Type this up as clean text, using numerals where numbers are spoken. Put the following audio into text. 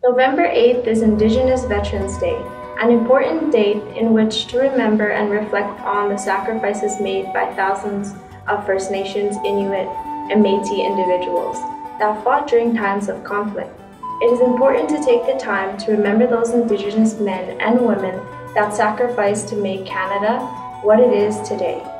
November 8th is Indigenous Veterans Day, an important date in which to remember and reflect on the sacrifices made by thousands of First Nations, Inuit, and Métis individuals that fought during times of conflict. It is important to take the time to remember those Indigenous men and women that sacrificed to make Canada what it is today.